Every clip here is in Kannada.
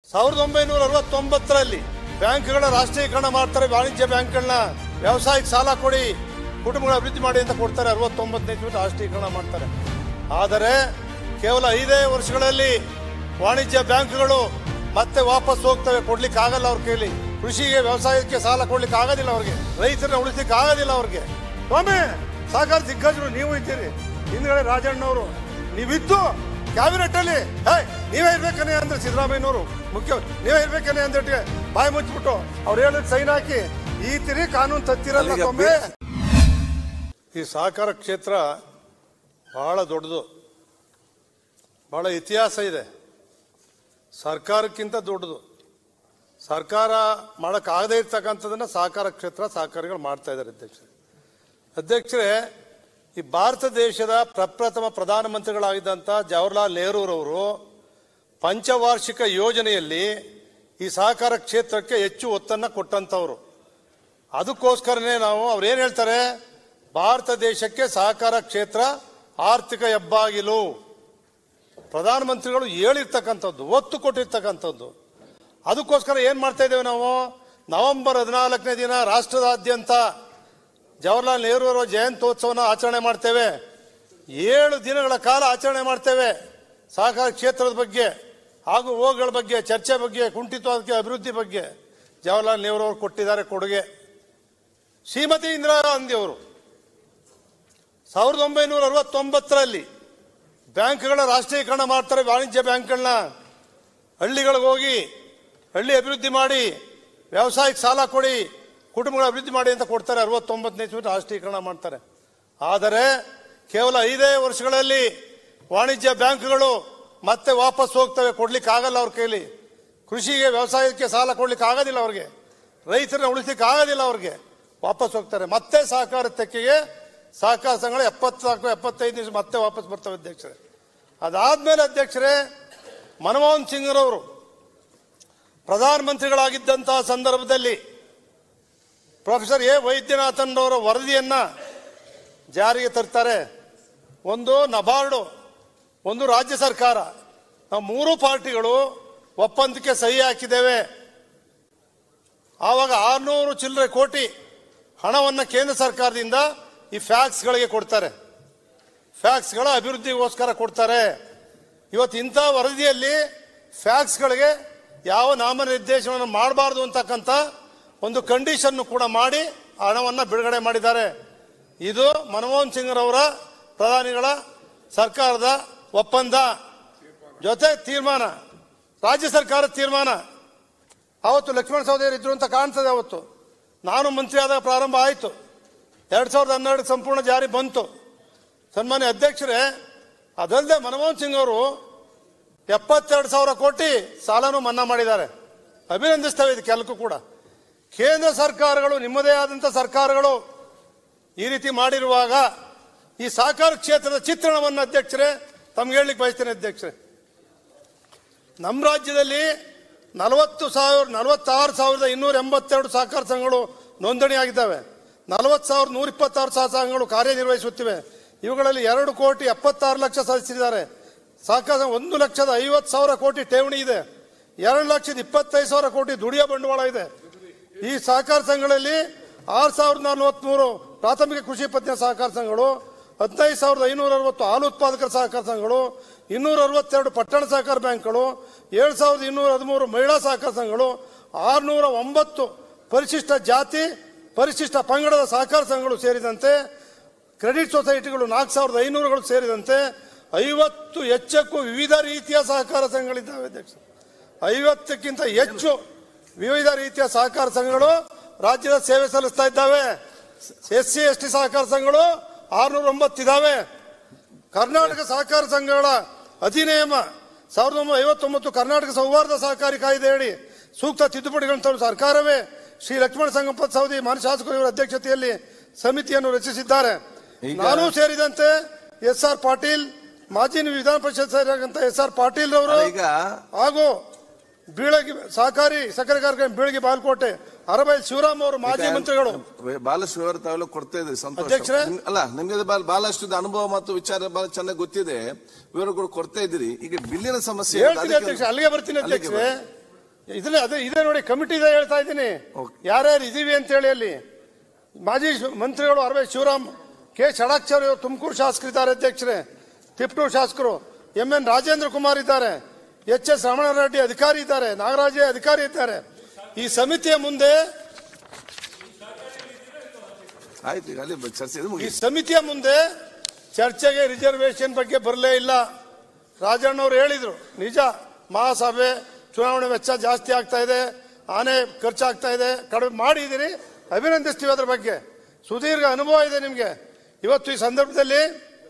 1969ರಲ್ಲಿ ಬ್ಯಾಂಕ್ಗಳ ರಾಷ್ಟ್ರೀಕರಣ ಮಾಡ್ತಾರೆ. ವಾಣಿಜ್ಯ ಬ್ಯಾಂಕ್ಗಳನ್ನ ವ್ಯವಸಾಯಕ್ಕೆ ಸಾಲ ಕೊಡಿ, ಕುಟುಂಬಗಳ ಅಭಿವೃದ್ಧಿ ಮಾಡಿ ಅಂತ ಕೊಡ್ತಾರೆ. 69ನೇ ರಾಷ್ಟ್ರೀಕರಣ ಮಾಡ್ತಾರೆ. ಆದರೆ ಕೇವಲ 5 ವರ್ಷಗಳಲ್ಲಿ ವಾಣಿಜ್ಯ ಬ್ಯಾಂಕ್ಗಳು ಮತ್ತೆ ವಾಪಸ್ ಹೋಗ್ತವೆ. ಕೊಡ್ಲಿಕ್ಕೆ ಆಗಲ್ಲ ಅವ್ರ ಕೈಲಿ. ಕೃಷಿಗೆ ವ್ಯವಸಾಯಕ್ಕೆ ಸಾಲ ಕೊಡ್ಲಿಕ್ಕೆ ಆಗೋದಿಲ್ಲ ಅವ್ರಿಗೆ. ರೈತರನ್ನ ಉಳಿಸ್ಲಿಕ್ಕೆ ಆಗೋದಿಲ್ಲ ಅವ್ರಿಗೆ. ಒಮ್ಮೆ ಸಹಕಾರ ದಿಗ್ಗಜರು ನೀವು ಇದ್ದೀರಿ, ಹಿಂದ್ಗಡೆ ರಾಜಣ್ಣವರು ನೀವಿದ್ದು ಕ್ಯಾಬಿನೆಟ್ ಅಲ್ಲಿ ನೀವೇ ಇರ್ಬೇಕನೇ ಅಂದ್ರೆ ಸಿದ್ದರಾಮಯ್ಯನವರು ಮುಖ್ಯ ನೀವೇ ಇರ್ಬೇಕನೇ ಅಂದ್ಬಿಟ್ಟು ಬಾಯಿ ಮುಚ್ಚಿಬಿಟ್ಟು ಅವ್ರು ಹೇಳಿದ್ ಸೈನ್ ಹಾಕಿ ಈ ತಿರಿ ಕಾನೂನು ತತ್ತಿರಲ್ಲ. ಒಮ್ಮೆ ಈ ಸಹಕಾರ ಕ್ಷೇತ್ರ ಬಹಳ ದೊಡ್ಡದು, ಬಹಳ ಇತಿಹಾಸ ಇದೆ. ಸರ್ಕಾರಕ್ಕಿಂತ ದೊಡ್ಡದು. ಸರ್ಕಾರ ಮಾಡೋಕ್ಕಾಗದೇ ಇರ್ತಕ್ಕಂಥದ್ದನ್ನ ಸಹಕಾರ ಕ್ಷೇತ್ರ ಸಹಕಾರಿಗಳು ಮಾಡ್ತಾ ಇದ್ದಾರೆ. ಅಧ್ಯಕ್ಷರೇ, ಈ ಭಾರತ ದೇಶದ ಪ್ರಪ್ರಥಮ ಪ್ರಧಾನಮಂತ್ರಿಗಳಾಗಿದ್ದಂಥ ಜವಾಹರ್ಲಾಲ್ ನೆಹರೂರವರು ಪಂಚವಾರ್ಷಿಕ ಯೋಜನೆಯಲ್ಲಿ ಈ ಸಹಕಾರ ಕ್ಷೇತ್ರಕ್ಕೆ ಹೆಚ್ಚು ಒತ್ತನ್ನು ಕೊಟ್ಟಂಥವ್ರು. ಅದಕ್ಕೋಸ್ಕರನೇ ನಾವು ಅವ್ರು ಏನು ಹೇಳ್ತಾರೆ, ಭಾರತ ದೇಶಕ್ಕೆ ಸಹಕಾರ ಕ್ಷೇತ್ರ ಆರ್ಥಿಕ ಹೆಬ್ಬಾಗಿಲು. ಪ್ರಧಾನಮಂತ್ರಿಗಳು ಹೇಳಿರ್ತಕ್ಕಂಥದ್ದು, ಒತ್ತು ಕೊಟ್ಟಿರ್ತಕ್ಕಂಥದ್ದು. ಅದಕ್ಕೋಸ್ಕರ ಏನು ಮಾಡ್ತಾ ಇದ್ದೇವೆ ನಾವು, ನವೆಂಬರ್ 14ನೇ ದಿನ ರಾಷ್ಟ್ರದಾದ್ಯಂತ ಜವಾಹರ್ಲಾಲ್ ನೆಹರು ಅವರ ಜಯಂತ್ಯೋತ್ಸವನ ಆಚರಣೆ ಮಾಡ್ತೇವೆ. 7 ದಿನಗಳ ಕಾಲ ಆಚರಣೆ ಮಾಡ್ತೇವೆ. ಸಹಕಾರ ಕ್ಷೇತ್ರದ ಬಗ್ಗೆ, ಹಾಗೂ ಹೋಗುಗಳ ಬಗ್ಗೆ, ಚರ್ಚೆ ಬಗ್ಗೆ, ಕುಂಠಿತ ಅಭಿವೃದ್ಧಿ ಬಗ್ಗೆ ಜವಾಹರ್ಲಾಲ್ ನೆಹರು ಅವರು ಕೊಟ್ಟಿದ್ದಾರೆ ಕೊಡುಗೆ. ಶ್ರೀಮತಿ ಇಂದಿರಾ ಗಾಂಧಿ ಅವರು 1969ರಲ್ಲಿ ಬ್ಯಾಂಕ್ಗಳ ರಾಷ್ಟ್ರೀಕರಣ ಮಾಡ್ತಾರೆ. ವಾಣಿಜ್ಯ ಬ್ಯಾಂಕ್ಗಳನ್ನ ಹಳ್ಳಿಗಳಿಗೆ ಹೋಗಿ ಹಳ್ಳಿ ಅಭಿವೃದ್ಧಿ ಮಾಡಿ, ವ್ಯವಸಾಯಕ್ಕೆ ಸಾಲ ಕೊಡಿ, ಕುಟುಂಬಗಳ ಅಭಿವೃದ್ಧಿ ಮಾಡಿ ಅಂತ ಕೊಡ್ತಾರೆ. 69ನೇ ರಾಷ್ಟ್ರೀಕರಣ ಮಾಡ್ತಾರೆ. ಆದರೆ ಕೇವಲ 5 ವರ್ಷಗಳಲ್ಲಿ ವಾಣಿಜ್ಯ ಬ್ಯಾಂಕ್ಗಳು ಮತ್ತೆ ವಾಪಸ್ ಹೋಗ್ತವೆ. ಕೊಡ್ಲಿಕ್ಕೆ ಆಗಲ್ಲ ಅವ್ರ ಕೈಲಿ. ಕೃಷಿಗೆ ವ್ಯವಸಾಯಕ್ಕೆ ಸಾಲ ಕೊಡ್ಲಿಕ್ಕೆ ಆಗೋದಿಲ್ಲ ಅವ್ರಿಗೆ. ರೈತರನ್ನ ಉಳಿಸ್ಲಿಕ್ಕೆ ಆಗೋದಿಲ್ಲ ಅವ್ರಿಗೆ. ವಾಪಸ್ ಹೋಗ್ತಾರೆ. ಮತ್ತೆ ಸಹಕಾರ ತೆಕ್ಕೆಗೆ ಸಹಕಾರ ಸಂಘಗಳು 74-75 ದಿವಸ ಮತ್ತೆ ವಾಪಸ್ ಬರ್ತವೆ ಅಧ್ಯಕ್ಷರೇ. ಅದಾದ್ಮೇಲೆ ಅಧ್ಯಕ್ಷರೇ, ಮನಮೋಹನ್ ಸಿಂಗ್ರವರು ಪ್ರಧಾನಮಂತ್ರಿಗಳಾಗಿದ್ದಂತಹ ಸಂದರ್ಭದಲ್ಲಿ ಪ್ರೊಫೆಸರ್ ಎ ವೈದ್ಯನಾಥನ್ ಅವರ ವರದಿಯನ್ನ ಜಾರಿಗೆ ತರ್ತಾರೆ. ಒಂದು ನಬಾರ್ಡು, ಒಂದು ರಾಜ್ಯ ಸರ್ಕಾರ, ನಾವು 3 ಪಾರ್ಟಿಗಳು ಒಪ್ಪಂದಕ್ಕೆ ಸಹಿ ಹಾಕಿದ್ದೇವೆ. ಆವಾಗ 600 ಚಿಲ್ಲರೆ ಕೋಟಿ ಹಣವನ್ನು ಕೇಂದ್ರ ಸರ್ಕಾರದಿಂದ ಈ ಫ್ಯಾಕ್ಸ್ಗಳಿಗೆ ಕೊಡ್ತಾರೆ. ಫ್ಯಾಕ್ಸ್ಗಳ ಅಭಿವೃದ್ಧಿಗೋಸ್ಕರ ಕೊಡ್ತಾರೆ. ಇವತ್ತು ಇಂಥ ವರದಿಯಲ್ಲಿ ಫ್ಯಾಕ್ಸ್ಗಳಿಗೆ ಯಾವ ನಾಮನಿರ್ದೇಶನವನ್ನು ಮಾಡಬಾರ್ದು ಅಂತಕ್ಕಂಥ ಒಂದು ಕಂಡೀಷನ್ ಕೂಡ ಮಾಡಿ ಹಣವನ್ನು ಬಿಡುಗಡೆ ಮಾಡಿದ್ದಾರೆ. ಇದು ಮನಮೋಹನ್ ಸಿಂಗ್ರವರ ಪ್ರಧಾನಿಗಳ ಸರ್ಕಾರದ ಒಪ್ಪಂದ ಜೊತೆ ತೀರ್ಮಾನ, ರಾಜ್ಯ ಸರ್ಕಾರದ ತೀರ್ಮಾನ. ಅವತ್ತು ಲಕ್ಷ್ಮಣ ಸವದಿಯವರು ಇದ್ರು ಅಂತ ಕಾಣ್ತದೆ. ಅವತ್ತು ನಾನು ಮಂತ್ರಿ ಆದಾಗ ಪ್ರಾರಂಭ ಆಯಿತು. 2012 ಸಂಪೂರ್ಣ ಜಾರಿ ಬಂತು. ಸನ್ಮಾನ್ಯ ಅಧ್ಯಕ್ಷರೇ, ಅದಲ್ಲದೆ ಮನಮೋಹನ್ ಸಿಂಗ್ ಅವರು 72,000 ಕೋಟಿ ಸಾಲನೂ ಮನ್ನಾ ಮಾಡಿದ್ದಾರೆ. ಅಭಿನಂದಿಸ್ತೇವೆ ಇದಕ್ಕೆಲ್ಲಕ್ಕೂ ಕೂಡ. ಕೇಂದ್ರ ಸರ್ಕಾರಗಳು, ನಿಮ್ಮದೇ ಆದಂಥ ಸರ್ಕಾರಗಳು ಈ ರೀತಿ ಮಾಡಿರುವಾಗ ಈ ಸಹಕಾರ ಕ್ಷೇತ್ರದ ಚಿತ್ರಣವನ್ನು ಅಧ್ಯಕ್ಷರೇ ತಮ್ಗೆ ಹೇಳಲಿಕ್ಕೆ ಬಯಸ್ತೇನೆ. ಅಧ್ಯಕ್ಷರೇ, ನಮ್ಮ ರಾಜ್ಯದಲ್ಲಿ 46,282 ಸಹಕಾರ ಸಂಘಗಳು ನೋಂದಣಿಯಾಗಿದ್ದಾವೆ. 40,126 ಸಂಘಗಳು ಕಾರ್ಯನಿರ್ವಹಿಸುತ್ತಿವೆ. ಇವುಗಳಲ್ಲಿ 2,76,00,000 ಸದಸ್ಯರಿದ್ದಾರೆ. ಸಹಕಾರ 1,50,50,000 ಕೋಟಿ ಠೇವಣಿ ಇದೆ. 2,25,000 ಕೋಟಿ ದುಡಿಯೋ ಬಂಡವಾಳ ಇದೆ. ಈ ಸಹಕಾರ ಸಂಘಗಳಲ್ಲಿ 6,043 ಪ್ರಾಥಮಿಕ ಕೃಷಿ ಪತ್ತಿನ ಸಹಕಾರ ಸಂಘಗಳು, 15,560 ಹಾಲು ಉತ್ಪಾದಕರ ಸಹಕಾರ ಸಂಘಗಳು, 262 ಪಟ್ಟಣ ಸಹಕಾರ ಬ್ಯಾಂಕ್ಗಳು, 7,213 ಮಹಿಳಾ ಸಹಕಾರ ಸಂಘಗಳು, 609 ಪರಿಶಿಷ್ಟ ಜಾತಿ ಪರಿಶಿಷ್ಟ ಪಂಗಡದ ಸಹಕಾರ ಸಂಘಗಳು ಸೇರಿದಂತೆ ಕ್ರೆಡಿಟ್ ಸೊಸೈಟಿಗಳು 4,500ಗಳು ಸೇರಿದಂತೆ 50 ಹೆಚ್ಚಕ್ಕೂ ವಿವಿಧ ರೀತಿಯ ಸಹಕಾರ ಸಂಘಗಳಿದ್ದಾವೆ. ಅಧ್ಯಕ್ಷ, 50ಕ್ಕಿಂತ ಹೆಚ್ಚು ವಿವಿಧ ರೀತಿಯ ಸಹಕಾರ ಸಂಘಗಳು ರಾಜ್ಯದ ಸೇವೆ ಸಲ್ಲಿಸ್ತಾ ಇದ್ದಾವೆ. SC ST ಸಹಕಾರ ಸಂಘಗಳು 609 ಇದ್ದಾವೆ. ಕರ್ನಾಟಕ ಸಹಕಾರ ಸಂಘಗಳ ಅಧಿನಿಯಮ 1959 ಕರ್ನಾಟಕ ಸೌಹಾರ್ದ ಸಹಕಾರಿ ಕಾಯ್ದೆಯಡಿ ಸೂಕ್ತ ತಿದ್ದುಪಡಿಗಳನ್ನು ತರುವ ಸರ್ಕಾರವೇ ಶ್ರೀ ಲಕ್ಷ್ಮಣ ಸಂಪತ್ ಸವದಿ ಮಾನ್ಯ ಶಾಸಕರು ಇವರ ಅಧ್ಯಕ್ಷತೆಯಲ್ಲಿ ಸಮಿತಿಯನ್ನು ರಚಿಸಿದ್ದಾರೆ. ನಾನು ಸೇರಿದಂತೆ SR ಪಾಟೀಲ್, ಮಾಜಿ ವಿಧಾನ ಪರಿಷತ್ ಸೇರಿದಂತ SR ಪಾಟೀಲ್ ಅವರು ಹಾಗೂ ಬೀಳಗಿ ಸಹಕಾರಿ ಸಕ್ಕರೆ ಕಾರ್ಖಾನೆ ಬೀಳಗಿ ಬಾಲ್ಕೋಟೆ ಅರಬೈಲ್ ಶಿವರಾಮ್ ಅವರು ಮಾಜಿ ಮಂತ್ರಿಗಳು ಬಹಳಷ್ಟು ವಿವರ ತಾವೆಲ್ಲ ಕೊಡ್ತಾ ಇದ್ರಿ. ಅಧ್ಯಕ್ಷರೇ, ಅಲ್ಲ ನಿಮ್ಗೆ ಬಹಳಷ್ಟು ಅನುಭವ ಮತ್ತು ವಿಚಾರ ಬಹಳ ಚೆನ್ನಾಗಿ ಗೊತ್ತಿದೆ, ವಿವರಗಳು ಕೊಡ್ತಾ ಇದ್ದೀರಿ. ಈಗ ಬಿಲ್ಲಿನ ಸಮಸ್ಯೆ ಅಲ್ಲಿಗೆ ಬರ್ತೀನಿ ಅಧ್ಯಕ್ಷರೇ. ಇದೇ ನೋಡಿ ಕಮಿಟಿ ಇದೆ ಹೇಳ್ತಾ ಇದ್ದೀನಿ, ಯಾರ್ಯಾರು ಇದೀವಿ ಅಂತ ಹೇಳಿ. ಅಲ್ಲಿ ಮಾಜಿ ಮಂತ್ರಿಗಳು ಶಿವರಾಮ್ ಕೆ ಷಡಾಕ್ಷರಿ ಅವರು ತುಮಕೂರು ಶಾಸಕರಿದ್ದಾರೆ ಅಧ್ಯಕ್ಷರೇ, ತಿಪ್ಟೂರು ಶಾಸಕರು, MN ರಾಜೇಂದ್ರ ಕುಮಾರ್ ಇದ್ದಾರೆ, HS ರಮಣಾರೆಡ್ಡಿ ಅಧಿಕಾರಿ ಇದ್ದಾರೆ, ನಾಗರಾಜೇ ಅಧಿಕಾರಿ ಇದ್ದಾರೆ. ಈ ಸಮಿತಿಯ ಮುಂದೆ ಚರ್ಚೆಗೆ ರಿಸರ್ವೇಶನ್ ಬಗ್ಗೆ ಬರಲೇ ಇಲ್ಲ. ರಾಜಣ್ಣವ್ರು ಹೇಳಿದ್ರು, ನಿಜ, ಮಹಾಸಭೆ ಚುನಾವಣೆ ವೆಚ್ಚ ಜಾಸ್ತಿ ಆಗ್ತಾ ಇದೆ, ಆನೆ ಖರ್ಚಾಗ್ತಾ ಇದೆ, ಕಡಿಮೆ ಮಾಡಿದ್ದೀರಿ, ಅಭಿನಂದಿಸ್ತೀವಿ. ಅದ್ರ ಬಗ್ಗೆ ಸುದೀರ್ಘ ಅನುಭವ ಇದೆ ನಿಮಗೆ. ಇವತ್ತು ಈ ಸಂದರ್ಭದಲ್ಲಿ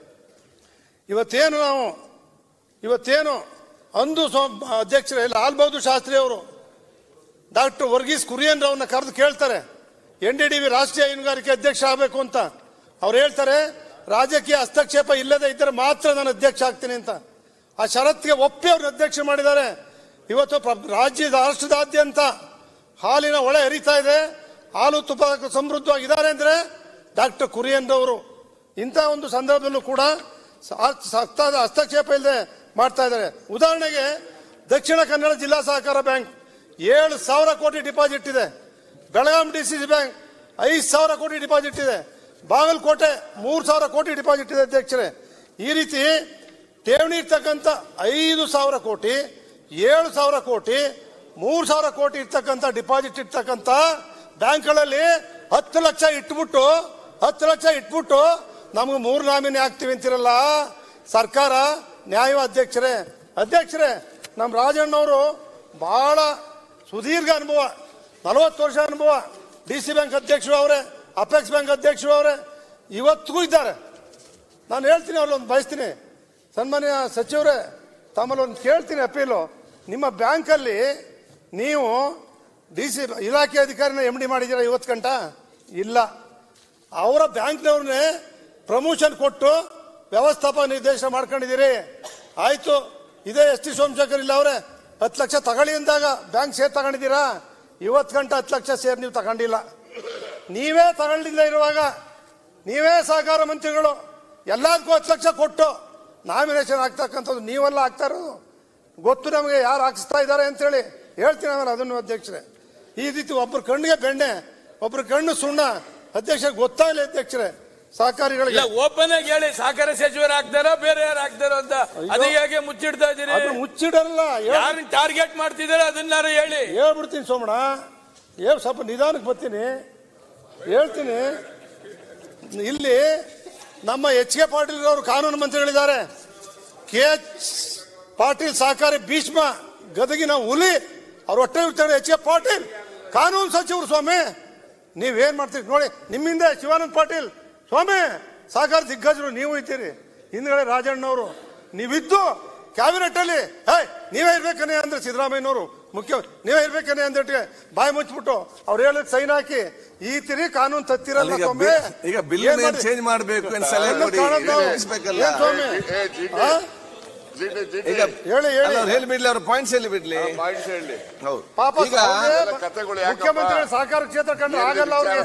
ಇವತ್ತೇನು ಅಂದು ಅಧ್ಯಕ್ಷರೇ ಲಾಲ್ ಬಹದ್ದೂರ್ ಶಾಸ್ತ್ರಿ ಅವರು ಡಾಕ್ಟರ್ ವರ್ಗೀಸ್ ಕುರಿಯನ್ ರವನ್ನ ಕರೆದು ಕೇಳ್ತಾರೆ, NDDB ರಾಷ್ಟ್ರೀಯ ಹೈನುಗಾರಿಕೆ ಅಧ್ಯಕ್ಷ ಆಗಬೇಕು ಅಂತ. ಅವ್ರು ಹೇಳ್ತಾರೆ, ರಾಜಕೀಯ ಹಸ್ತಕ್ಷೇಪ ಇಲ್ಲದೆ ಇದ್ದರೆ ಮಾತ್ರ ನಾನು ಅಧ್ಯಕ್ಷ ಆಗ್ತೀನಿ ಅಂತ. ಆ ಷರತ್ತಿಗೆ ಒಪ್ಪಿ ಅವ್ರನ್ನ ಅಧ್ಯಕ್ಷ ಮಾಡಿದ್ದಾರೆ. ಇವತ್ತು ರಾಷ್ಟ್ರದಾದ್ಯಂತ ಹಾಲಿನ ಹೊಳೆ ಹರಿತಾ ಇದೆ, ಹಾಲು ತುಪ್ಪ ಸಮೃದ್ಧವಾಗಿದ್ದಾರೆ ಅಂದ್ರೆ ಡಾಕ್ಟರ್ ಕುರಿಯನ್ ಅವರು. ಇಂಥ ಒಂದು ಸಂದರ್ಭದಲ್ಲೂ ಕೂಡ ಹಸ್ತಕ್ಷೇಪ ಇಲ್ಲದೆ ಮಾಡ್ತಾ ಇದ್ದಾರೆ. ಉದಾಹರಣೆಗೆ ದಕ್ಷಿಣ ಕನ್ನಡ ಜಿಲ್ಲಾ ಸಹಕಾರ ಬ್ಯಾಂಕ್ 7,000 ಕೋಟಿ ಡಿಪಾಸಿಟ್ ಇದೆ, ಬೆಳಗಾಂ DCC ಬ್ಯಾಂಕ್ 5,000 ಕೋಟಿ ಡಿಪಾಸಿಟ್ ಇದೆ, ಬಾಗಲಕೋಟೆ 3,000 ಕೋಟಿ ಡಿಪಾಸಿಟ್ ಇದೆ ಅಧ್ಯಕ್ಷರೇ. ಈ ರೀತಿ ಠೇವಣಿ ಇರ್ತಕ್ಕಂಥ 5,000 ಕೋಟಿ, 7,000 ಕೋಟಿ, 3,000 ಕೋಟಿ ಇರ್ತಕ್ಕಂಥ ಡಿಪಾಸಿಟ್ ಇರ್ತಕ್ಕಂಥ ಬ್ಯಾಂಕ್ಗಳಲ್ಲಿ 10 ಲಕ್ಷ ಇಟ್ಬಿಟ್ಟು ನಮ್ಗೆ 3 ನಾಮಿನಿ ಆಗ್ತೀವಿ ಅಂತಿರಲ್ಲ ಸರ್ಕಾರ. ನ್ಯಾಯ ಅಧ್ಯಕ್ಷರೇ, ನಮ್ಮ ರಾಜಣ್ಣವರು ಬಹಳ ಸುದೀರ್ಘ ಅನುಭವ, 40 ವರ್ಷ ಅನುಭವ. DC ಬ್ಯಾಂಕ್ ಅಧ್ಯಕ್ಷರು ಅವರೇ, ಅಪೆಕ್ಸ್ ಬ್ಯಾಂಕ್ ಅಧ್ಯಕ್ಷರು ಅವರೇ, ಇವತ್ತಿಗೂ ಇದ್ದಾರೆ. ನಾನು ಹೇಳ್ತೀನಿ, ಅವ್ರಲ್ಲೊಂದು ಬಯಸ್ತೀನಿ, ಸನ್ಮಾನ್ಯ ಸಚಿವರೇ, ತಮ್ಮಲ್ಲಿ ಒಂದು ಕೇಳ್ತೀನಿ ಅಪೀಲು. ನಿಮ್ಮ ಬ್ಯಾಂಕಲ್ಲಿ ನೀವು DC ಇಲಾಖೆ ಅಧಿಕಾರಿನ MD ಮಾಡಿದ್ದೀರಾ 50 ಗಂಟ? ಇಲ್ಲ. ಅವರ ಬ್ಯಾಂಕ್ನವ್ರನ್ನೇ ಪ್ರಮೋಷನ್ ಕೊಟ್ಟು ವ್ಯವಸ್ಥಾಪಕ ನಿರ್ದೇಶನ ಮಾಡ್ಕೊಂಡಿದ್ದೀರಿ. ಆಯ್ತು, ಇದೇ ST ಸೋಮಶೇಖರ್ ಇಲ್ಲ ಅವರೇ 10 ಲಕ್ಷ ತಗೊಳ್ಳಿ ಅಂದಾಗ ಬ್ಯಾಂಕ್ ಶೇರ್ ತಗೊಂಡಿದ್ದೀರಾ? 50 ಗಂಟ 10 ಲಕ್ಷ ಶೇರ್ ನೀವು ತಗೊಂಡಿಲ್ಲ. ನೀವೇ ತಗೊಂಡಿಲ್ಲ ಇರುವಾಗ ನೀವೇ ಸಹಕಾರ ಮಂತ್ರಿಗಳು ಎಲ್ಲದಕ್ಕೂ 10 ಲಕ್ಷ ಕೊಟ್ಟು ನಾಮಿನೇಷನ್ ಆಗ್ತಕ್ಕಂಥದ್ದು ನೀವೆಲ್ಲ ಆಗ್ತಾ ಇರೋದು ಗೊತ್ತು ನಮಗೆ, ಯಾರು ಹಾಕಿಸ್ತಾ ಇದ್ದಾರೆ ಅಂತೇಳಿ ಹೇಳ್ತೀನಿ. ಆಮೇಲೆ ಅದನ್ನು ಅಧ್ಯಕ್ಷರೇ, ಈ ರೀತಿ ಒಬ್ಬರು ಕಣ್ಣಿಗೆ ಬೆಣ್ಣೆ, ಒಬ್ರು ಕಣ್ಣು ಸುಣ್ಣ ಅಧ್ಯಕ್ಷರಿಗೆ ಗೊತ್ತಾಗಲಿ ಅಧ್ಯಕ್ಷರೇ. ಸಹಕಾರಿಗಳಿಗೆ ಓಪನ್ ಆಗಿ ಹೇಳಿ, ಸಹಕಾರ ಸಚಿವರು ಆಗ್ತಾರೋ ಬೇರೆ ಯಾರು ಆಗ್ತಾರೋ ಅಂತ. ಅದು ಹೇಗೆ ಮುಚ್ಚಿಡ್ತಾ ಇದ್ದೀರಿ? ಮುಚ್ಚಿಡಲ್ಲ, ಯಾರನ್ನ ಟಾರ್ಗೆಟ್ ಮಾಡ್ತಿದ್ದಾರೆ ಅದನ್ನಾರು ಹೇಳಿ. ಹೇಳ್ಬಿಡ್ತೀನಿ ಸೋಮಣ್ಣ, ಸ್ವಲ್ಪ ನಿಧಾನಕ್ಕೆ ಬರ್ತೀನಿ, ಹೇಳ್ತೀನಿ. ಇಲ್ಲಿ ನಮ್ಮ HK ಪಾಟೀಲ್ ಅವರು ಕಾನೂನು ಮಂತ್ರಿಗಳಿದ್ದಾರೆ, KH ಪಾಟೀಲ್ ಸಹಕಾರಿ ಭೀಷ್ಮ, ಗದಗಿನ ಹುಲಿ, ಅವ್ರು ಹೊಟ್ಟೆ ಇರ್ತಾರೆ. HK ಪಾಟೀಲ್ ಕಾನೂನು ಸಚಿವರು. ಸ್ವಾಮಿ ನೀವೇನ್ ಮಾಡ್ತೀರಿ ನೋಡಿ, ನಿಮ್ಮಿಂದ ಶಿವಾನಂದ ಪಾಟೀಲ್ ಸ್ವಾಮಿ ಸಹಕಾರ ದಿಗ್ಗಜರು ನೀವು ಇದ್ದೀರಿ, ಹಿಂದ್ಗಡೆ ರಾಜಣ್ಣವರು ನೀವಿದ್ದು ಕ್ಯಾಬಿನೆಟ್ ಅಲ್ಲಿ ನೀವೇ ಇರ್ಬೇಕನೇ ಅಂದ್ರೆ ಸಿದ್ದರಾಮಯ್ಯನವರು ನೀವೇ ಇರ್ಬೇಕನೇ ಅಂದ್ರೆ ಬಾಯಿ ಮುಚ್ಚಿಬಿಟ್ಟು ಅವ್ರು ಹೇಳಕ್ ಸೈನ್ ಹಾಕಿ ಈ ತಿರಿ ಕಾನೂನು ತತ್ತಿರಲ್ಲ. ಈಗ ಬಿಲ್ ಚೇಂಜ್ ಮಾಡಬೇಕು ಪಾಯಿಂಟ್ಸ್ ಹೇಳಿ ಬಿಡ್ಲಿ. ಪಾಪ ಮುಖ್ಯಮಂತ್ರಿ ಸಹಕಾರ ಕ್ಷೇತ್ರ ಕಂಡ್ರೆ ಆಗಲ್ಲ ಅವ್ರಿಗೆ.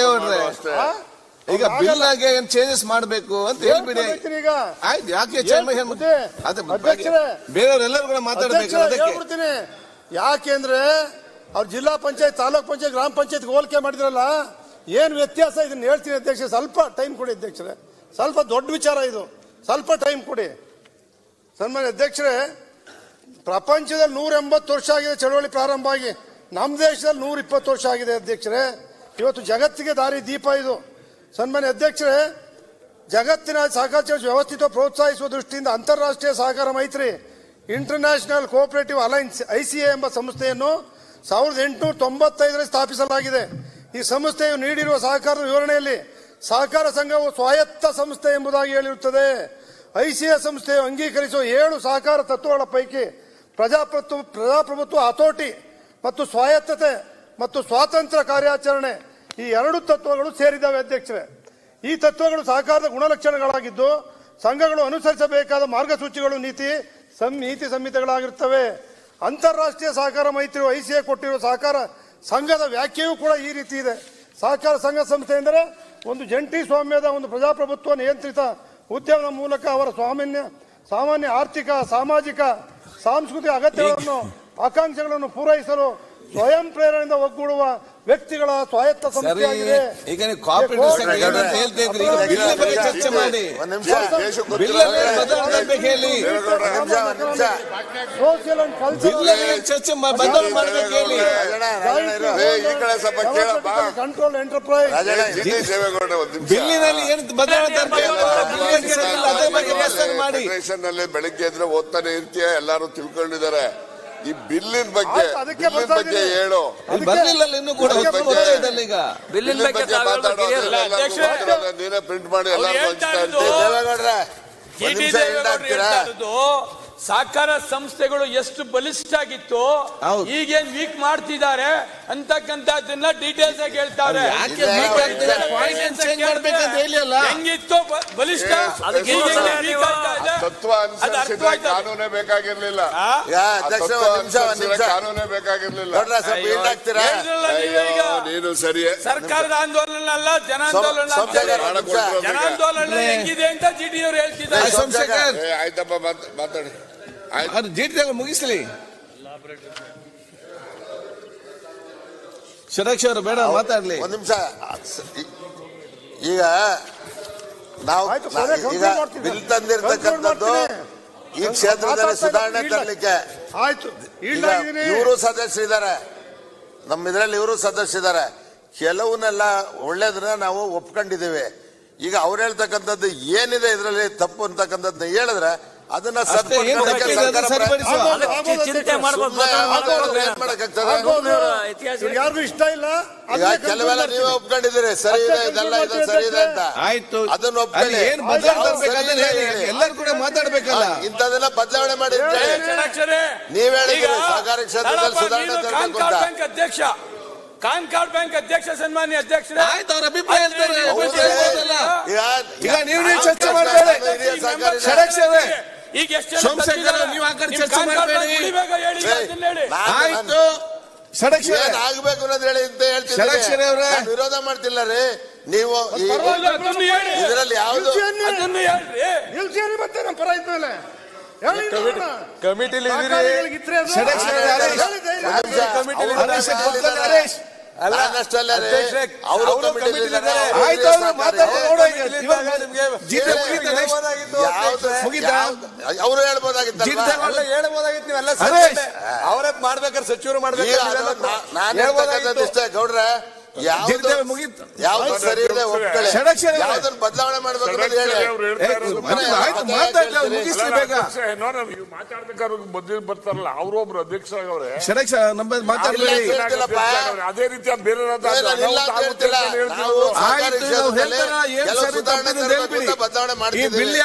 ಈಗ ಬಿಲ್ ಆಗಿ ಚೇಂಜಸ್ ಮಾಡಬೇಕು ಅಂತ ಹೇಳ್ಬಿಡಿ. ಆಯ್ತು, ಯಾಕೆ ಬೇರೆಯವರೆಲ್ಲರೂ ಮಾತಾಡಬೇಕು. ಹೇಳ್ಬಿಡ್ತೀನಿ, ಯಾಕೆಂದ್ರೆ ಅವ್ರು ಜಿಲ್ಲಾ ಪಂಚಾಯತ್, ತಾಲೂಕ್ ಪಂಚಾಯತ್, ಗ್ರಾಮ ಪಂಚಾಯತ್ ಹೋಲಿಕೆ ಮಾಡಿದ್ರಲ್ಲ, ಏನ್ ವ್ಯತ್ಯಾಸ ಇದನ್ನ ಹೇಳ್ತೀನಿ ಅಧ್ಯಕ್ಷ. ಸ್ವಲ್ಪ ಟೈಮ್ ಕೊಡಿ ಅಧ್ಯಕ್ಷರೇ, ಸ್ವಲ್ಪ ದೊಡ್ಡ ವಿಚಾರ ಇದು, ಸ್ವಲ್ಪ ಟೈಮ್ ಕೊಡಿ. ಸನ್ಮಾನ್ಯ ಅಧ್ಯಕ್ಷರೇ, ಪ್ರಪಂಚದಲ್ಲಿ 180 ವರ್ಷ ಆಗಿದೆ ಚಳವಳಿ ಪ್ರಾರಂಭ ಆಗಿ, ನಮ್ಮ ದೇಶದಲ್ಲಿ 120 ವರ್ಷ ಆಗಿದೆ ಅಧ್ಯಕ್ಷರೇ. ಇವತ್ತು ಜಗತ್ತಿಗೆ ದಾರಿ ದೀಪ ಇದು. ಸನ್ಮಾನ್ಯ ಅಧ್ಯಕ್ಷರೇ, ಜಗತ್ತಿನ ಸಹಕಾರ ವ್ಯವಸ್ಥಿತ ಪ್ರೋತ್ಸಾಹಿಸುವ ದೃಷ್ಟಿಯಿಂದ ಅಂತಾರಾಷ್ಟ್ರೀಯ ಸಹಕಾರ ಮೈತ್ರಿ ಇಂಟರ್ನ್ಯಾಷನಲ್ ಕೋಆಪರೇಟಿವ್ ಅಲೈನ್ಸ್ ICA ಎಂಬ ಸಂಸ್ಥೆಯನ್ನು 1895ರಲ್ಲಿ ಸ್ಥಾಪಿಸಲಾಗಿದೆ. ಈ ಸಂಸ್ಥೆಯು ನೀಡಿರುವ ಸಹಕಾರದ ವಿವರಣೆಯಲ್ಲಿ ಸಹಕಾರ ಸಂಘವು ಸ್ವಾಯತ್ತ ಸಂಸ್ಥೆ ಎಂಬುದಾಗಿ ಹೇಳಿರುತ್ತದೆ. ICA ಸಂಸ್ಥೆಯು ಅಂಗೀಕರಿಸುವ 7 ಸಹಕಾರ ತತ್ವಗಳ ಪೈಕಿ ಪ್ರಜಾಪ್ರಭುತ್ವ, ಹತೋಟಿ ಮತ್ತು ಸ್ವಾಯತ್ತತೆ ಮತ್ತು ಸ್ವಾತಂತ್ರ್ಯ ಕಾರ್ಯಾಚರಣೆ ಈ 2 ತತ್ವಗಳು ಸೇರಿದ್ದಾವೆ ಅಧ್ಯಕ್ಷರೇ. ಈ ತತ್ವಗಳು ಸಹಕಾರದ ಗುಣಲಕ್ಷಣಗಳಾಗಿದ್ದು ಸಂಘಗಳು ಅನುಸರಿಸಬೇಕಾದ ಮಾರ್ಗಸೂಚಿಗಳು, ನೀತಿ ಸಂಹಿತೆಗಳಾಗಿರುತ್ತವೆ. ಅಂತಾರಾಷ್ಟ್ರೀಯ ಸಹಕಾರ ಮೈತ್ರಿ ICA ಕೊಟ್ಟಿರುವ ಸಹಕಾರ ಸಂಘದ ವ್ಯಾಖ್ಯೆಯೂ ಕೂಡ ಈ ರೀತಿ ಇದೆ. ಸಹಕಾರ ಸಂಘ ಸಂಸ್ಥೆ ಎಂದರೆ ಒಂದು ಜಂಟಿ ಸ್ವಾಮ್ಯದ ಒಂದು ಪ್ರಜಾಪ್ರಭುತ್ವ ನಿಯಂತ್ರಿತ ಉದ್ಯಮದ ಮೂಲಕ ಅವರ ಸಾಮಾನ್ಯ ಆರ್ಥಿಕ, ಸಾಮಾಜಿಕ, ಸಾಂಸ್ಕೃತಿಕ ಅಗತ್ಯಗಳನ್ನು ಆಕಾಂಕ್ಷೆಗಳನ್ನು ಪೂರೈಸಲು ಸ್ವಯಂ ಪ್ರೇರಣೆಯಿಂದ ಒಗ್ಗೂಡುವ ವ್ಯಕ್ತಿಗಳ ಸ್ವಾಯತ್ತ ಸಂಸ್ಥೆಯಾಗಿದೆ. ಈಗ ನೀವು ಕಾಪರೇಟಿವ್ ಸಂಘ ಹೇಳ್ತಾ ಇದ್ರಿ, ಈಗ ಬಿಲ್ ಬಗ್ಗೆ ಚರ್ಚೆ ಮಾಡಿ. ಬಿಲ್ ಹೇಳಿ, ಸೋಷಿಯಲ್ ಅಂಡ್ ಕಲ್ಚರಲ್ ಚರ್ಚೆ ಬದಲು ಮಾಡ್ಬೇಕು ಹೇಳಿ. ಕಂಟ್ರೋಲ್ ಎಂಟರ್ಪ್ರೈಸ್ ಬಿಲ್ಲಿನಲ್ಲಿ ಏನು ಬದಲಾವಣೆ ಅದ್ರ ಬಗ್ಗೆ ಪ್ರಶ್ನೆ ಮಾಡಿ. ಬೆಳಿಗ್ಗೆ ಎದ್ರೆ ಓದ್ತಾನೆ ಇರ್ತೀಯ, ಎಲ್ಲಾರು ತಿಳ್ಕೊಂಡಿದ್ದಾರೆ. ಈ ಬಿಲ್ಲಿನ ಬಗ್ಗೆ ಹೇಳು. ಬರ್ಲಿಲ್ಲ ಇನ್ನು ಕೂಡ ಈಗ ಬಿಲ್ಲಿನ ಬಗ್ಗೆ ನೀನೇ ಪ್ರಿಂಟ್ ಮಾಡಿ ಎಲ್ಲಾರು ಸಹಕಾರ ಸಂಸ್ಥೆಗಳು ಎಷ್ಟು ಬಲಿಷ್ಠ ಆಗಿತ್ತು, ಈಗೇನ್ ವೀಕ್ ಮಾಡ್ತಿದ್ದಾರೆ ಅಂತಕ್ಕಂಥದ್ದನ್ನ ಡೀಟೇಲ್ಸ್ ಆಗಿ ಹೇಳ್ತಾರೆ. ಹೆಂಗಿತ್ತು ಬಲಿಷ್ಠ, ತತ್ವ ಅನುಸರಿಸಿದ ಕಾನೂನೇ ಬೇಕಾಗಿರ್ಲಿಲ್ಲ, ಕಾನೂನೇ ಬೇಕಾಗಿರ್ಲಿಲ್ಲ. ನೀನು ಸರಿಯೇ, ಸರ್ಕಾರದ ಆಂದೋಲನ ಅಲ್ಲ, ಜನಾಂದೋಲನ. ಜನಾಂದೋಲನ ಹೆಂಗಿದೆ ಅಂತ ಜಿಟಿ ಅವರು ಹೇಳ್ತಿದ್ದಾರೆ. ಆಯ್ತಪ್ಪ, ಮಾತಾಡಿ. ಜಿಟಿ ಮುಗಿಸ್ಲಿ. ಶರಕ್ಷ ಅವರು ಬೇಡ ಮಾತಾಡ್ಲಿ. ಒಂದ್ ನಿಮಿಷ. ಈಗ ನಾವು ಈಗ ಬಿಲ್ ತಂದಿರ್ತಕ್ಕಂಥದ್ದು ಈ ಕ್ಷೇತ್ರದಲ್ಲಿ ಸುಧಾರಣೆ ತರಲಿಕ್ಕೆ ಇವರು ಸದಸ್ಯರಿದ್ದಾರೆ, ನಮ್ಮ ಇದರಲ್ಲಿ ಇವರು ಸದಸ್ಯರಿದ್ದಾರೆ. ಕೆಲವನ್ನೆಲ್ಲ ಒಳ್ಳೇದನ್ನ ನಾವು ಒಪ್ಕೊಂಡಿದ್ದೀವಿ. ಈಗ ಅವ್ರು ಹೇಳ್ತಕ್ಕಂಥದ್ದು ಏನಿದೆ ಇದರಲ್ಲಿ ತಪ್ಪು ಅಂತಕ್ಕಂಥದ್ದು ಹೇಳಿದ್ರೆ ಅದನ್ನ ಯಾರಿಗೂ ಇಷ್ಟ ಇಲ್ಲ. ಈಗ ಕೆಲವೆಲ್ಲ ನೀವೇ ಒಪ್ಕೊಂಡಿದ್ದೀರಿ, ಸರಿ ಇದೆ ಇದೆಲ್ಲ ಇದು ಸರಿ ಇದೆ ಅಂತ. ಆಯ್ತು, ಅದನ್ನ ಒಪ್ಕೊಳ್ಳಿ. ಎಲ್ಲರೂ ಕೂಡ ಮಾತಾಡ್ಬೇಕಲ್ಲ. ಇಂಥದೆಲ್ಲ ಬದಲಾವಣೆ ಮಾಡಿ ನೀವ್ ಹೇಳಿದ್ರಿ ಸಹಕಾರಿ ಕ್ಷೇತ್ರದಲ್ಲಿ ಸುಧಾರಣೆ ತರಬೇಕು ಅಂತ. ಅಧ್ಯಕ್ಷ ಕಾನ್ಕಾರ್ಡ್ ಬ್ಯಾಂಕ್ ಅಧ್ಯಕ್ಷ ಸನ್ಮಾನ್ಯ ಅಧ್ಯಕ್ಷರೇ, ಆಯ್ತು, ಅವ್ರ ಅಭಿಪ್ರಾಯ ಹೇಳ್ತಾರೆ. ಈಗ ನೀವು ಚರ್ಚೆ ಮಾಡಬೇಡಿ. ಈಗ ಎಷ್ಟು ನೀವು ಆ ಕಡೆ ಚರ್ಚೆ ಮಾಡಬೇಡಿ. ಆಯ್ತು, ಆಗ್ಬೇಕು ಅನ್ನೋದು ಹೇಳಿ ಅಂತ ಹೇಳ್ತೀನಿ. ವಿರೋಧ ಮಾಡ್ತಿಲ್ಲ ರೀ ನೀವು. ಇದರಲ್ಲಿ ಯಾವ್ದು ಮತ್ತೆ ನಮ್ಮ ಪರ ಇದ್ಮೇಲೆ ಕಮಿಟಿಲಿ ಅವರು ಹೇಳ್ಬೋದಾಗಿತ್ತು, ಅವರೇ ಮಾಡ್ಬೇಕಾದ್ರೆ ಸಚಿವರು ಮಾಡ್ಬೇಕು. ಇಷ್ಟೇ ಗೌಡ್ರೆ, ಯಾವ್ದು ಸರಿ ಇದೆ ಒಪ್ಕೊಳ್ಳಿ, ಯಾವ್ದನ್ನ ಬದಲಾವಣೆ ಮಾಡ್ಬೇಕು ಅಂತ ಹೇಳಿ. ಮಾತಾಡ್ಬೇಕಾದ್ರೆ ಮೊದಲು ಬರ್ತಾರಲ್ಲ ಅವರು ಒಬ್ರು ಅಧ್ಯಕ್ಷರಾಗವ್ರೆ, ಅದೇ ರೀತಿ ಬೇರೆ ಬದಲಾವಣೆ ಮಾಡ್ತೀವಿ.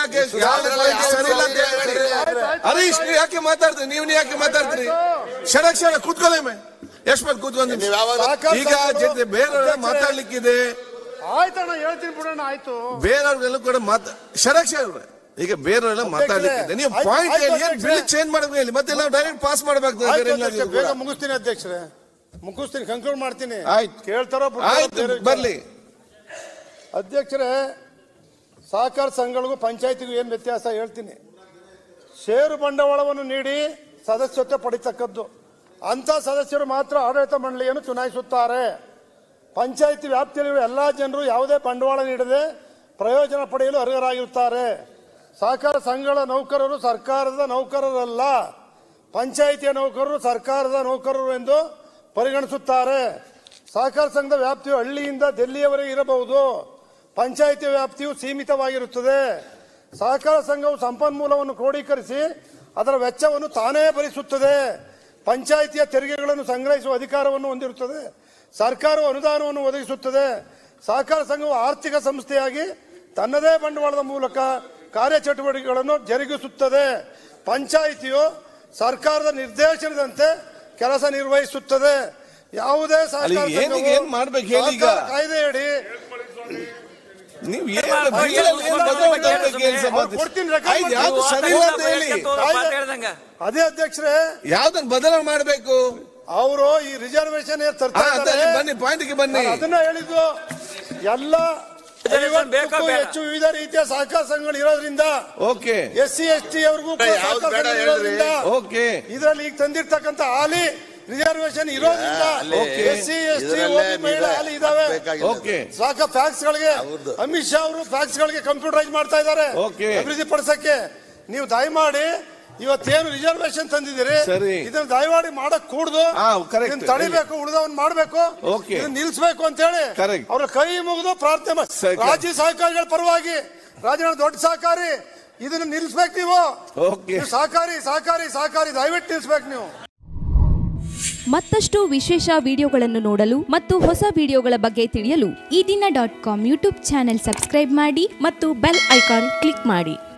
ಹರೀಶ್ ಯಾಕೆ ಮಾತಾಡ್ತೀರಿ, ನೀವು ಯಾಕೆ ಮಾತಾಡ್ತೀರಿ? ಷಡಕ್ಷರ ಕೂತ್ಕೊಳ್ಳಿ, ಎಷ್ಟು ಮಂದಿ ಕೂತ್ಕೊಂಡು ಈಗ ಜೊತೆ ಬೇರೆಯವ್ರ ಮಾತಾಡ್ಲಿಕ್ಕಿದೆ. ಆಯ್ತಣ್ಣ, ಹೇಳ್ತೀನಿ ಬಿಡೋಣ. ಆಯ್ತು, ಬೇರೆಯವ್ರಿಗೆಲ್ಲ ಕೂಡ ಷಡಕ್ಷರ ಈಗ ಬೇರೆಯವರೆಲ್ಲ ಮಾತಾಡ್ಲಿಕ್ಕಿದೆ. ನೀವು ಪಾಯಿಂಟ್ ಬಿಲ್ ಚೇಂಜ್ ಮಾಡಬೇಕು ಹೇಳಿ, ಮತ್ತೆ ನಾವು ಡೈರೆಕ್ಟ್ ಪಾಸ್ ಮಾಡಬೇಕು. ಬೇಗ ಮುಗಿಸ್ತೀನಿ ಅಧ್ಯಕ್ಷರೇ, ಮುಗಿಸ್ತೀನಿ, ಕನ್ಕ್ಲೂಡ್ ಮಾಡ್ತೀನಿ. ಆಯ್ತು, ಕೇಳ್ತಾರೋ ಬರ್ಲಿ. ಅಧ್ಯಕ್ಷರೇ, ಸಹಕಾರ ಸಂಘಗಳಿಗೂ ಪಂಚಾಯತಿಗೂ ಏನ್ ವ್ಯತ್ಯಾಸ ಹೇಳ್ತೀನಿ. ಷೇರು ಬಂಡವಾಳವನ್ನು ನೀಡಿ ಸದಸ್ಯತ್ವ ಪಡಿತಕ್ಕದ್ದು, ಅಂತ ಸದಸ್ಯರು ಮಾತ್ರ ಆಡಳಿತ ಮಂಡಳಿಯನ್ನು ಚುನಾಯಿಸುತ್ತಾರೆ. ಪಂಚಾಯಿತಿ ವ್ಯಾಪ್ತಿಯಲ್ಲಿರುವ ಎಲ್ಲಾ ಜನರು ಯಾವುದೇ ಬಂಡವಾಳ ನೀಡದೆ ಪ್ರಯೋಜನ ಪಡೆಯಲು ಅರ್ಹರಾಗಿರುತ್ತಾರೆ. ಸಹಕಾರ ಸಂಘಗಳ ನೌಕರರು ಸರ್ಕಾರದ ನೌಕರರಲ್ಲ, ಪಂಚಾಯಿತಿಯ ನೌಕರರು ಸರ್ಕಾರದ ನೌಕರರು ಎಂದು ಪರಿಗಣಿಸುತ್ತಾರೆ. ಸಹಕಾರ ಸಂಘದ ವ್ಯಾಪ್ತಿಯು ಹಳ್ಳಿಯಿಂದ ದಿಲ್ಲಿಯವರೆಗೆ ಇರಬಹುದು, ಪಂಚಾಯಿತಿಯ ವ್ಯಾಪ್ತಿಯು ಸೀಮಿತವಾಗಿರುತ್ತದೆ. ಸಹಕಾರ ಸಂಘವು ಸಂಪನ್ಮೂಲವನ್ನು ಕ್ರೋಢೀಕರಿಸಿ ಅದರ ವೆಚ್ಚವನ್ನು ತಾನೇ ಭರಿಸುತ್ತದೆ. ಪಂಚಾಯಿತಿಯ ತೆರಿಗೆಗಳನ್ನು ಸಂಗ್ರಹಿಸುವ ಅಧಿಕಾರವನ್ನು ಹೊಂದಿರುತ್ತದೆ. ಸರ್ಕಾರವು ಅನುದಾನವನ್ನು ಒದಗಿಸುತ್ತದೆ. ಸಹಕಾರ ಸಂಘವು ಆರ್ಥಿಕ ಸಂಸ್ಥೆಯಾಗಿ ತನ್ನದೇ ಬಂಡವಾಳದ ಮೂಲಕ ಕಾರ್ಯಚಟುವಟಿಕೆಗಳನ್ನು ಜರುಗಿಸುತ್ತದೆ. ಪಂಚಾಯಿತಿಯು ಸರ್ಕಾರದ ನಿರ್ದೇಶನದಂತೆ ಕೆಲಸ ನಿರ್ವಹಿಸುತ್ತದೆ. ಯಾವುದೇ ಸಹಕಾರ ಕಾಯ್ದೆಯಡಿ ಅದೇ ಅಧ್ಯಕ್ಷರೇ, ಯಾವ್ದನ್ನ ಬದಲಾವಣೆ ಮಾಡಬೇಕು ಅವರು ಈ ರಿಸರ್ವೇಶನ್ ಬನ್ನಿ ಪಾಯಿಂಟ್ಗೆ ಬನ್ನಿ. ಅದನ್ನ ಹೇಳಿದ್ದು ಎಲ್ಲ ಹೆಚ್ಚು ವಿವಿಧ ರೀತಿಯ ಸಹಕಾರ ಸಂಘಗಳು ಇರೋದ್ರಿಂದ ಓಕೆ SC ST ಅವ್ರಿಗೂ ಇದರಲ್ಲಿ ಈಗ ತಂದಿರ್ತಕ್ಕಂಥ ಹಾಲಿ ರಿಸರ್ವೇಶನ್ ಇರೋದ್ರಿಂದ SC ST ಮಹಿಳಾ ಹಾಲಿ ಇದಾವೆ. ಸಾಕ ಫ್ಯಾಕ್ಸ್ ಗಳಿಗೆ ಅಮಿತ್ ಶಾ ಅವರು ಫ್ಯಾಕ್ಸ್ ಗಳಿಗೆ ಕಂಪ್ಯೂಟರೈಸ್ ಮಾಡ್ತಾ ಇದ್ದಾರೆ ಅಭಿವೃದ್ಧಿ ಪಡಿಸಕ್ಕೆ. ನೀವು ದಯಮಾಡಿ ಇವತ್ತೇನು ರಿಸರ್ವೇಶನ್ ತಂದಿದ್ದೀರಿ ಇದನ್ನ ದಯಮಾಡಿ ಮಾಡಕ್ ಕೂಡುದು, ತಡಿಬೇಕು, ಉಳಿದವನ್ ಮಾಡ್ಬೇಕು, ನಿಲ್ಸ್ಬೇಕು ಅಂತ ಹೇಳಿ ಅವ್ರ ಕೈ ಮುಗಿದು ಪ್ರಾರ್ಥನೆ. ರಾಜ್ಯ ಸಹಕಾರಿಗಳ ಪರವಾಗಿ ರಾಜ್ಯ ದೊಡ್ಡ ಸಹಕಾರಿ ಇದನ್ನ ನಿಲ್ಸ್ಬೇಕು. ನೀವು ಸಹಕಾರಿ ಸಹಕಾರಿ ಸಹಕಾರಿ ದಯವಿಟ್ಟು ನಿಲ್ಸ್ಬೇಕು ನೀವು. ಮತ್ತಷ್ಟು ವಿಶೇಷ ವಿಡಿಯೋಗಳನ್ನು ನೋಡಲು ಮತ್ತು ಹೊಸ ವಿಡಿಯೋಗಳ ಬಗ್ಗೆ ತಿಳಿಯಲು ಈ ದಿನ .com ಯೂಟ್ಯೂಬ್ ಚಾನೆಲ್ ಸಬ್ಸ್ಕ್ರೈಬ್ ಮಾಡಿ ಮತ್ತು ಬೆಲ್ ಐಕಾನ್ ಕ್ಲಿಕ್ ಮಾಡಿ.